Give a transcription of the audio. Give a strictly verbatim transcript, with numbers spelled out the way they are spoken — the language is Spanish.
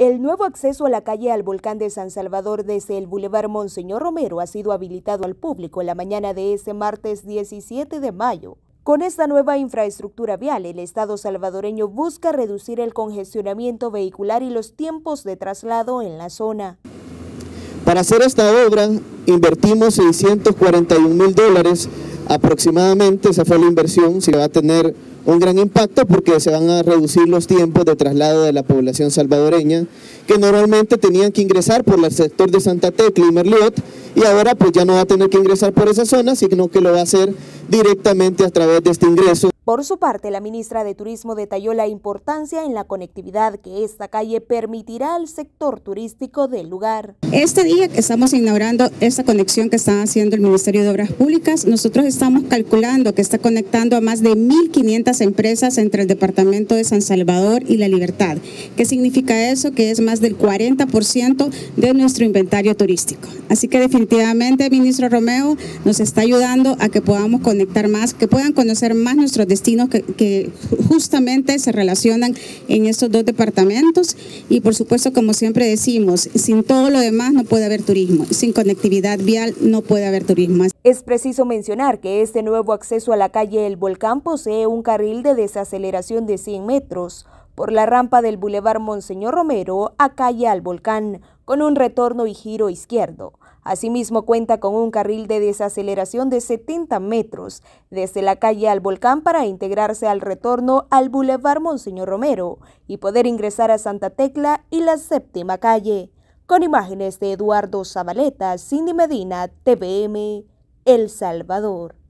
El nuevo acceso a la calle al volcán de San Salvador desde el Boulevard Monseñor Romero ha sido habilitado al público en la mañana de este martes diecisiete de mayo. Con esta nueva infraestructura vial, el Estado salvadoreño busca reducir el congestionamiento vehicular y los tiempos de traslado en la zona. Para hacer esta obra invertimos seiscientos cuarenta y un mil dólares aproximadamente, esa fue la inversión. Se va a tener un gran impacto porque se van a reducir los tiempos de traslado de la población salvadoreña que normalmente tenían que ingresar por el sector de Santa Tecla y Merliot, y ahora pues ya no va a tener que ingresar por esa zona, sino que lo va a hacer directamente a través de este ingreso. Por su parte, la ministra de Turismo detalló la importancia en la conectividad que esta calle permitirá al sector turístico del lugar. Este día que estamos inaugurando esta conexión que está haciendo el Ministerio de Obras Públicas, nosotros estamos calculando que está conectando a más de mil quinientas empresas entre el departamento de San Salvador y La Libertad. ¿Qué significa eso? Que es más del cuarenta por ciento de nuestro inventario turístico. Así que definitivamente, ministro Romeo, nos está ayudando a que podamos conectar más, que puedan conocer más nuestros destinos que, que justamente se relacionan en estos dos departamentos. Y por supuesto, como siempre decimos, sin todo lo demás no puede haber turismo, sin conectividad vial no puede haber turismo. Es preciso mencionar que este nuevo acceso a la calle El Volcán posee un carril de desaceleración de cien metros por la rampa del Boulevard Monseñor Romero a calle Al Volcán, con un retorno y giro izquierdo. Asimismo, cuenta con un carril de desaceleración de setenta metros desde la calle Al Volcán para integrarse al retorno al Boulevard Monseñor Romero y poder ingresar a Santa Tecla y la séptima calle. Con imágenes de Eduardo Zabaleta, Cindy Medina, T V M, El Salvador.